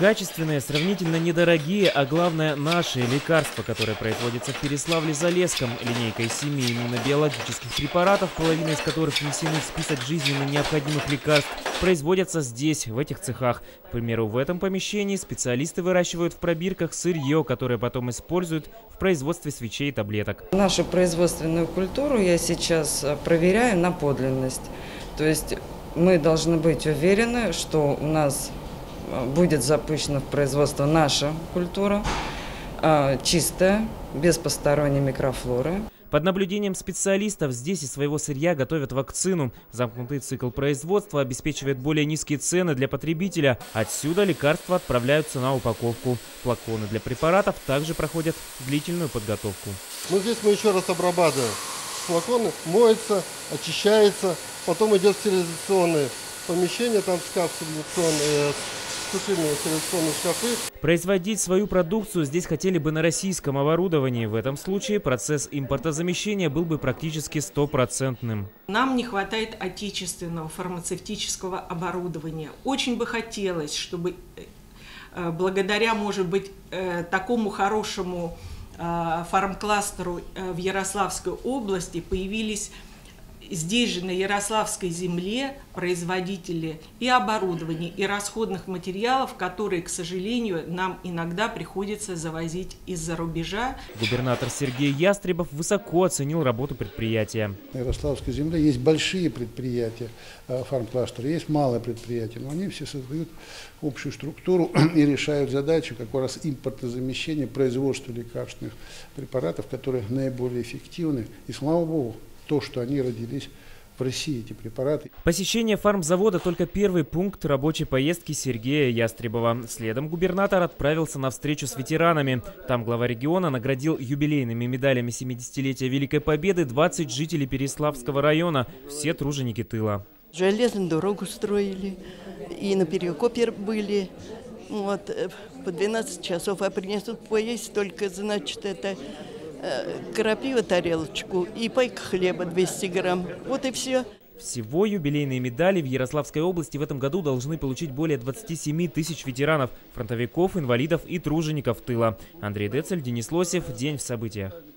Качественные, сравнительно недорогие, а главное наши лекарства, которые производятся в Переславле-Залесском, линейкой 7 иммунобиологических препаратов, половина из которых внесены в список жизненно необходимых лекарств, производятся здесь, в этих цехах. К примеру, в этом помещении специалисты выращивают в пробирках сырье, которое потом используют в производстве свечей и таблеток. Нашу производственную культуру я сейчас проверяю на подлинность. То есть мы должны быть уверены, что у нас будет запущена в производство наша культура, чистая, без посторонней микрофлоры. Под наблюдением специалистов здесь из своего сырья готовят вакцину. Замкнутый цикл производства обеспечивает более низкие цены для потребителя. Отсюда лекарства отправляются на упаковку. Флаконы для препаратов также проходят длительную подготовку. Здесь мы еще раз обрабатываем. Флаконы моются, очищаются, потом идет стерилизационное помещение, там шкаф стерилизационный, сушильные стерилизационные шкафы. Производить свою продукцию здесь хотели бы на российском оборудовании. В этом случае процесс импортозамещения был бы практически стопроцентным. Нам не хватает отечественного фармацевтического оборудования. Очень бы хотелось, чтобы благодаря, может быть, такому хорошему фармкластеру в Ярославской области появились здесь же, на Ярославской земле, производители и оборудования, и расходных материалов, которые, к сожалению, нам иногда приходится завозить из-за рубежа. Губернатор Сергей Ястребов высоко оценил работу предприятия. На Ярославской земле есть большие предприятия фармкластера, есть малые предприятия, но они все создают общую структуру и решают задачу как раз импортозамещения, производства лекарственных препаратов, которые наиболее эффективны. И слава богу, то, что они родились в России, эти препараты. Посещение фармзавода только первый пункт рабочей поездки Сергея Ястребова. Следом губернатор отправился на встречу с ветеранами. Там глава региона наградил юбилейными медалями 70-летия Великой Победы 20 жителей Переславского района, все труженики тыла. Железную дорогу строили, и на Перекопе были. Вот, по 12 часов, а принесут поесть только, значит, это крапива тарелочку и пайка хлеба 200 грамм. Вот и все. Всего юбилейные медали в Ярославской области в этом году должны получить более 27 тысяч ветеранов, фронтовиков, инвалидов и тружеников тыла. Андрей Децель, Денис Лосев. День в событиях.